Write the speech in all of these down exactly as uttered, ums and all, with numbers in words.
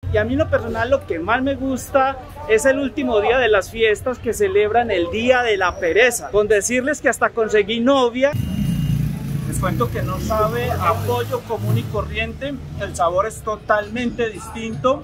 Y a mí en lo personal lo que más me gusta es el último día de las fiestas que celebran el Día de la Pereza. Con decirles que hasta conseguí novia. Les cuento que no sabe a pollo común y corriente, el sabor es totalmente distinto.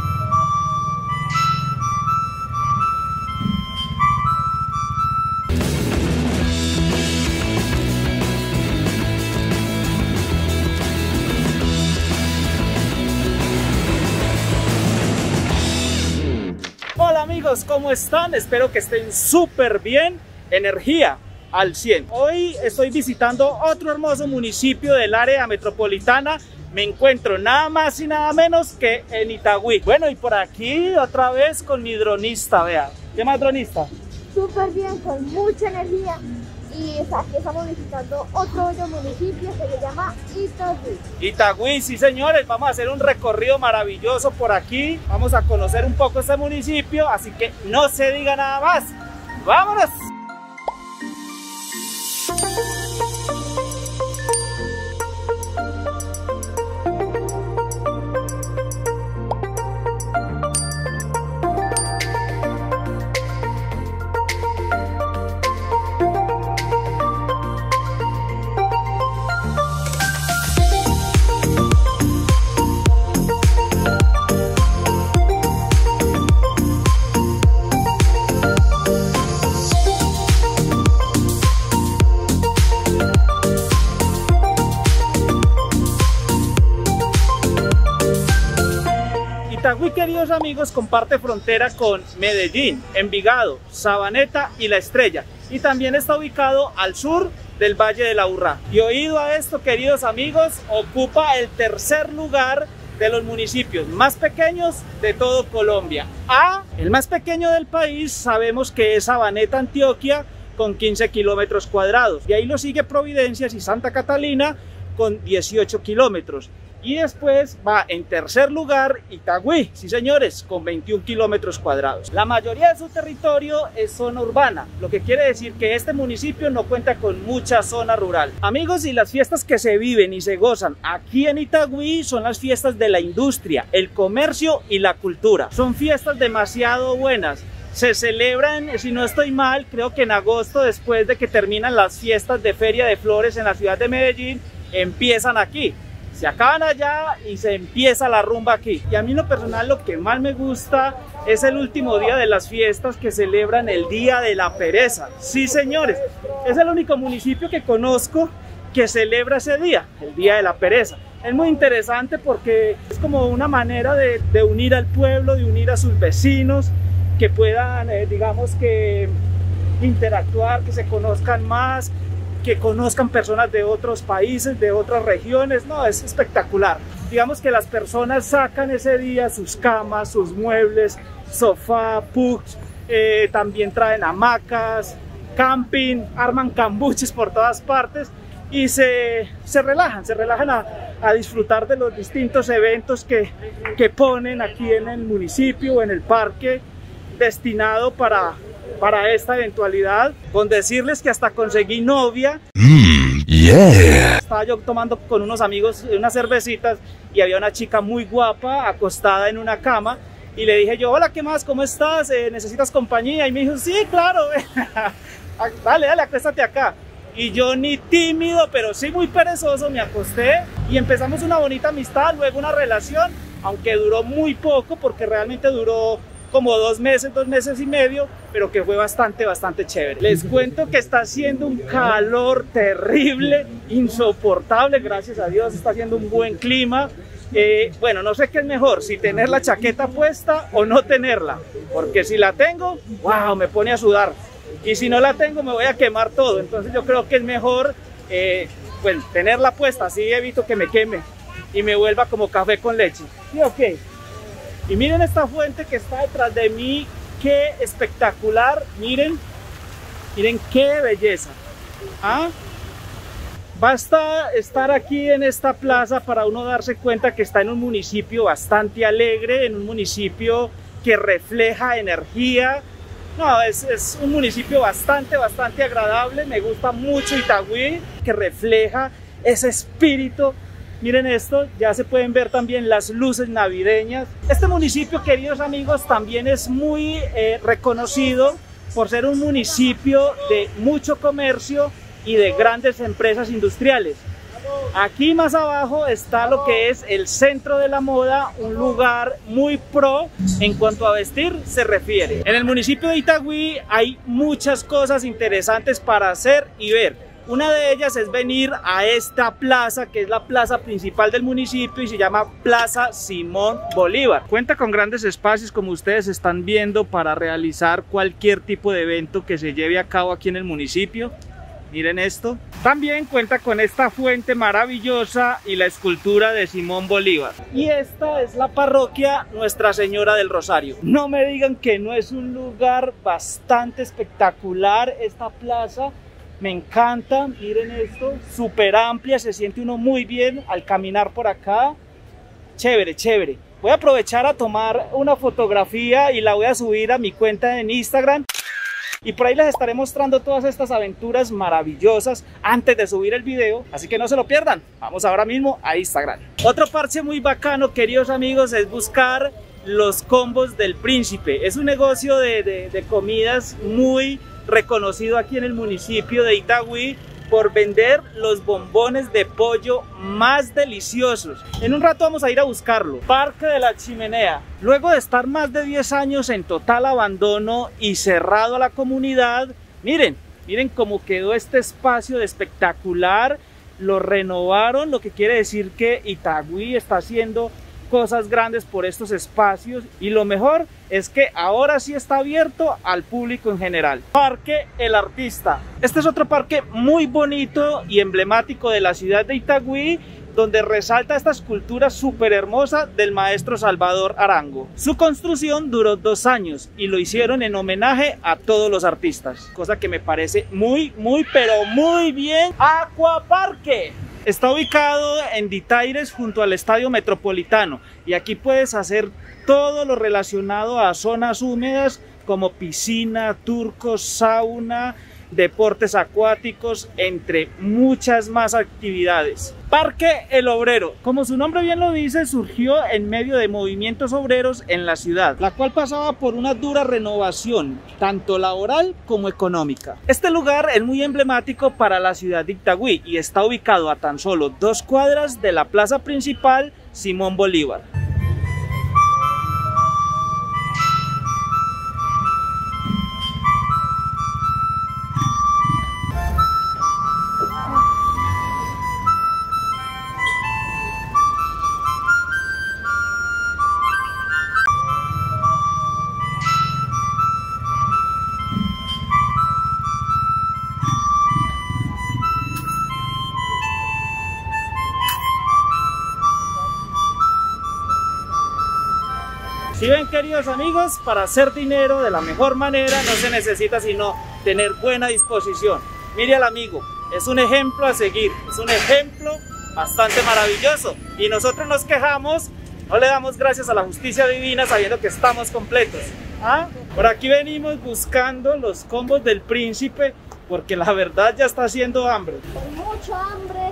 Hola amigos, ¿cómo están? Espero que estén súper bien. Energía al cien. Hoy estoy visitando otro hermoso municipio del área metropolitana. Me encuentro nada más y nada menos que en Itagüí. Bueno, y por aquí otra vez con mi dronista, vea. ¿Qué más, dronista? Súper bien, con mucha energía. Y aquí estamos visitando otro bello municipio que se llama Itagüí. Itagüí, sí señores, vamos a hacer un recorrido maravilloso por aquí. Vamos a conocer un poco este municipio, así que no se diga nada más. ¡Vámonos! Itagüí, queridos amigos, comparte frontera con Medellín, Envigado, Sabaneta y La Estrella, y también está ubicado al sur del Valle del Aburrá. Y oído a esto, queridos amigos, ocupa el tercer lugar de los municipios más pequeños de todo Colombia. A, el más pequeño del país, sabemos que es Sabaneta, Antioquia, con quince kilómetros cuadrados. Y ahí lo sigue Providencias y Santa Catalina con dieciocho kilómetros. Y después va en tercer lugar Itagüí, sí señores, con veintiún kilómetros cuadrados. La mayoría de su territorio es zona urbana, lo que quiere decir que este municipio no cuenta con mucha zona rural. Amigos, y las fiestas que se viven y se gozan aquí en Itagüí son las fiestas de la industria, el comercio y la cultura. Son fiestas demasiado buenas. Se celebran, si no estoy mal, creo que en agosto, después de que terminan las fiestas de Feria de Flores en la ciudad de Medellín, empiezan aquí. Se acaban allá y se empieza la rumba aquí. Y a mí en lo personal lo que más me gusta es el último día de las fiestas que celebran el Día de la Pereza. Sí señores, es el único municipio que conozco que celebra ese día, el Día de la Pereza. Es muy interesante porque es como una manera de, de unir al pueblo, de unir a sus vecinos, que puedan, eh, digamos que interactuar, que se conozcan más, que conozcan personas de otros países, de otras regiones. No, es espectacular. Digamos que las personas sacan ese día sus camas, sus muebles, sofá, pugs, eh, también traen hamacas, camping, arman cambuches por todas partes y se, se relajan, se relajan a, a disfrutar de los distintos eventos que, que ponen aquí en el municipio o en el parque destinado para... para esta eventualidad. Con decirles que hasta conseguí novia. Mm, yeah. Estaba yo tomando con unos amigos unas cervecitas y había una chica muy guapa acostada en una cama y le dije yo, hola, ¿qué más? ¿Cómo estás? Eh, ¿necesitas compañía? Y me dijo, sí, claro. dale, dale, acuéstate acá. Y yo, ni tímido, pero sí muy perezoso, me acosté y empezamos una bonita amistad, luego una relación, aunque duró muy poco porque realmente duró como dos meses, dos meses y medio, pero que fue bastante, bastante chévere. Les cuento que está haciendo un calor terrible, insoportable, gracias a Dios está haciendo un buen clima. Eh, bueno, no sé qué es mejor, si tener la chaqueta puesta o no tenerla, porque si la tengo, wow, me pone a sudar, y si no la tengo me voy a quemar todo. Entonces yo creo que es mejor eh, pues, tenerla puesta, así evito que me queme y me vuelva como café con leche. ¿Sí o qué? Y miren esta fuente que está detrás de mí, qué espectacular, miren, miren qué belleza. ¿Ah? Basta estar aquí en esta plaza para uno darse cuenta que está en un municipio bastante alegre, en un municipio que refleja energía. No, es, es un municipio bastante, bastante agradable, me gusta mucho Itagüí, que refleja ese espíritu Miren esto, ya se pueden ver también las luces navideñas. Este municipio, queridos amigos, también es muy eh, reconocido por ser un municipio de mucho comercio y de grandes empresas industriales. Aquí más abajo está lo que es el centro de la moda, un lugar muy pro en cuanto a vestir se refiere. En el municipio de Itagüí hay muchas cosas interesantes para hacer y ver. Una de ellas es venir a esta plaza, que es la plaza principal del municipio y se llama Plaza Simón Bolívar. Cuenta con grandes espacios, como ustedes están viendo, para realizar cualquier tipo de evento que se lleve a cabo aquí en el municipio. Miren esto. También cuenta con esta fuente maravillosa y la escultura de Simón Bolívar. Y esta es la parroquia Nuestra Señora del Rosario. No me digan que no es un lugar bastante espectacular esta plaza. Me encanta, miren esto, súper amplia, se siente uno muy bien al caminar por acá. Chévere, chévere. Voy a aprovechar a tomar una fotografía y la voy a subir a mi cuenta en Instagram. Y por ahí les estaré mostrando todas estas aventuras maravillosas antes de subir el video, así que no se lo pierdan. Vamos ahora mismo a Instagram. Otro parche muy bacano, queridos amigos, es buscar los combos del Príncipe. Es un negocio de, de, de comidas muy reconocido aquí en el municipio de Itagüí por vender los bombones de pollo más deliciosos. En un rato vamos a ir a buscarlo. Parque de la Chimenea. Luego de estar más de diez años en total abandono y cerrado a la comunidad, miren, miren cómo quedó este espacio de espectacular. Lo renovaron, lo que quiere decir que Itagüí está haciendo cosas grandes por estos espacios, y lo mejor es que ahora sí está abierto al público en general. Parque El Artista. Este es otro parque muy bonito y emblemático de la ciudad de Itagüí, donde resalta esta escultura súper hermosa del maestro Salvador Arango. Su construcción duró dos años y lo hicieron en homenaje a todos los artistas, cosa que me parece muy, muy, pero muy bien. Aquaparque. Está ubicado en Ditaires junto al Estadio Metropolitano, y aquí puedes hacer todo lo relacionado a zonas húmedas como piscina, turcos, sauna, deportes acuáticos, entre muchas más actividades. Parque El Obrero, como su nombre bien lo dice, surgió en medio de movimientos obreros en la ciudad, la cual pasaba por una dura renovación, tanto laboral como económica. Este lugar es muy emblemático para la ciudad de Itagüí y está ubicado a tan solo dos cuadras de la plaza principal Simón Bolívar. Si ven, queridos amigos, para hacer dinero de la mejor manera no se necesita sino tener buena disposición. Mire al amigo, es un ejemplo a seguir, es un ejemplo bastante maravilloso, y nosotros nos quejamos, no le damos gracias a la justicia divina sabiendo que estamos completos. ¿Ah? Por aquí venimos buscando los combos del Príncipe, porque la verdad ya está haciendo hambre. Con mucho hambre,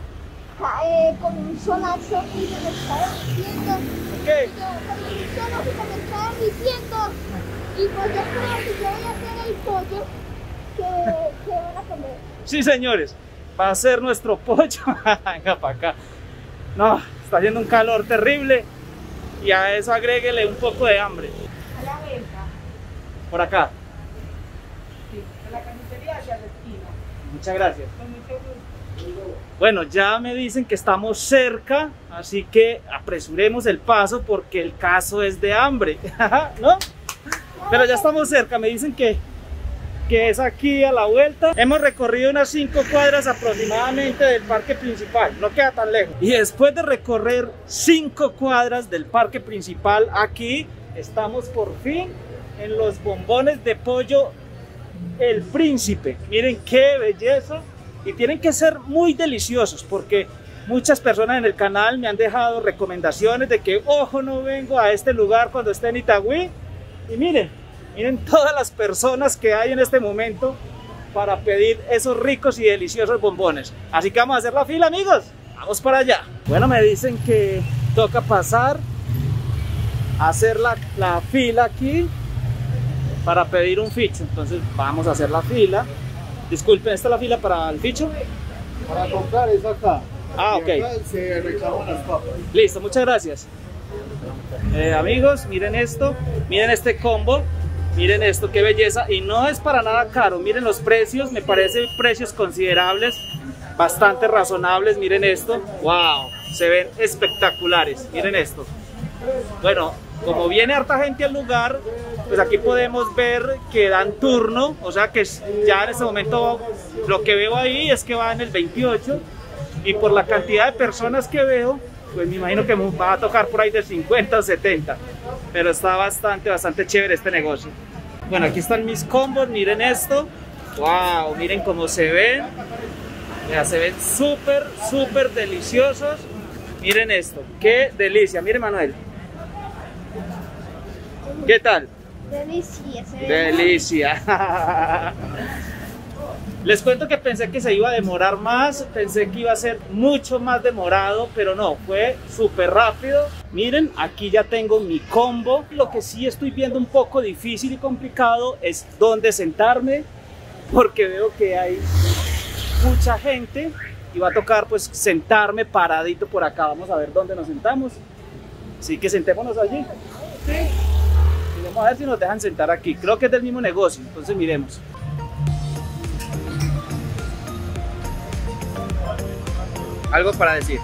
eh, con un solazo y se me estaba diciendo. ¿Qué? Yo, con un solo que me estaba diciendo. Y pues yo creo que yo voy a hacer el pollo que, que van a comer. Sí, señores, va a ser nuestro pollo. Venga para acá. No, está haciendo un calor terrible y a eso agréguele un poco de hambre. A la venta. Por acá. Sí, de la carnicería hacia la esquina. Muchas gracias. Con mucho gusto. Bueno, ya me dicen que estamos cerca, así que apresuremos el paso porque el caso es de hambre, ¿no? Pero ya estamos cerca, me dicen que, que es aquí a la vuelta. Hemos recorrido unas cinco cuadras aproximadamente del parque principal, no queda tan lejos. Y después de recorrer cinco cuadras del parque principal, aquí estamos por fin en los bombones de pollo El Príncipe. Miren qué belleza. Y tienen que ser muy deliciosos porque muchas personas en el canal me han dejado recomendaciones de que ojo, no vengo a este lugar cuando esté en Itagüí. Y miren, miren todas las personas que hay en este momento para pedir esos ricos y deliciosos bombones. Así que vamos a hacer la fila, amigos. vamos para allá. Bueno, me dicen que toca pasar, hacer la, la fila aquí para pedir un ficho. Entonces vamos a hacer la fila. Disculpen, ¿esta es la fila para el ficho? Para comprar es acá. Ah, ok. Y acá se reclaman las papas. Listo, muchas gracias. Eh, amigos, miren esto, miren este combo, miren esto, qué belleza. Y no es para nada caro, miren los precios, me parecen precios considerables, bastante razonables. Miren esto, wow, se ven espectaculares, miren esto. Bueno, como viene harta gente al lugar, pues aquí podemos ver que dan turno, o sea que ya en este momento lo que veo ahí es que va en el veintiocho, y por la cantidad de personas que veo, pues me imagino que va a tocar por ahí de cincuenta o setenta, pero está bastante, bastante chévere este negocio. Bueno, aquí están mis combos, miren esto, wow, miren cómo se ven, ya se ven súper, súper deliciosos. Miren esto, qué delicia, miren Manuel. ¿Qué tal? Delicia, se ve. Delicia. Les cuento que pensé que se iba a demorar más, pensé que iba a ser mucho más demorado, pero no, fue súper rápido. Miren, aquí ya tengo mi combo. Lo que sí estoy viendo un poco difícil y complicado es dónde sentarme, porque veo que hay mucha gente y va a tocar pues sentarme paradito por acá. Vamos a ver dónde nos sentamos. Así que sentémonos allí. Y vamos a ver si nos dejan sentar aquí. Creo que es del mismo negocio, entonces miremos. Algo para decir.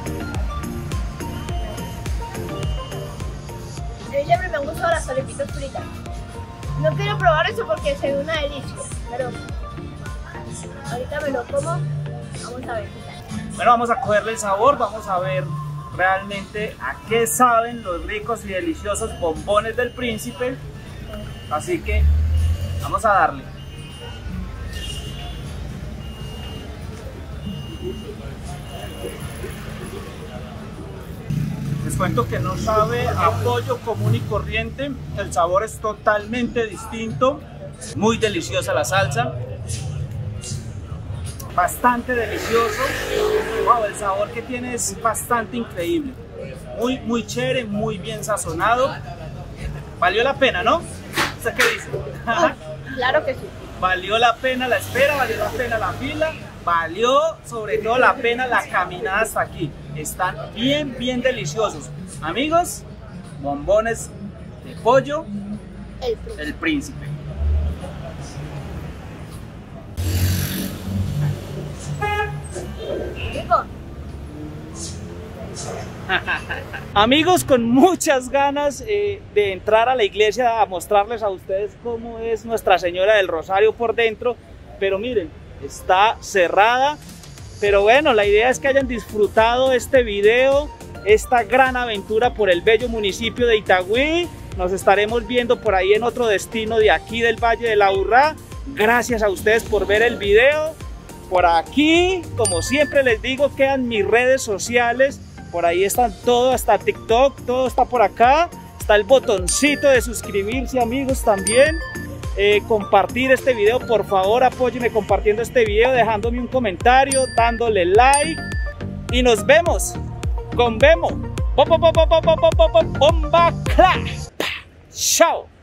A mí siempre me han gustado las arepitas fritas. No quiero probar eso porque se ve una delicia, pero ahorita me lo como. Vamos a ver qué tal. Bueno, vamos a cogerle el sabor, vamos a ver realmente a qué saben los ricos y deliciosos bombones del Príncipe. Así que vamos a darle. Les cuento que no sabe a pollo común y corriente, el sabor es totalmente distinto, muy deliciosa la salsa, bastante delicioso. Wow, el sabor que tiene es bastante increíble, muy, muy chévere, muy bien sazonado. Valió la pena, ¿no? ¿Usted qué dice? Claro que sí. Valió la pena la espera, valió la pena la fila, valió sobre todo la pena la caminada hasta aquí. Están bien, bien deliciosos. Amigos, bombones de pollo, El Príncipe. el Príncipe. Rico. Amigos, con muchas ganas eh, de entrar a la iglesia a mostrarles a ustedes cómo es Nuestra Señora del Rosario por dentro, pero miren, está cerrada. Pero bueno, la idea es que hayan disfrutado este video, esta gran aventura por el bello municipio de Itagüí. Nos estaremos viendo por ahí en otro destino de aquí del Valle de la Aburrá. Gracias a ustedes por ver el video. Por aquí, como siempre les digo, quedan mis redes sociales. Por ahí están todo, hasta TikTok, todo está por acá. Está el botoncito de suscribirse, amigos, también. Eh, compartir este video, por favor, apóyenme compartiendo este video, dejándome un comentario, dándole like. Y nos vemos con Bemo. Bomba Clash. Chao.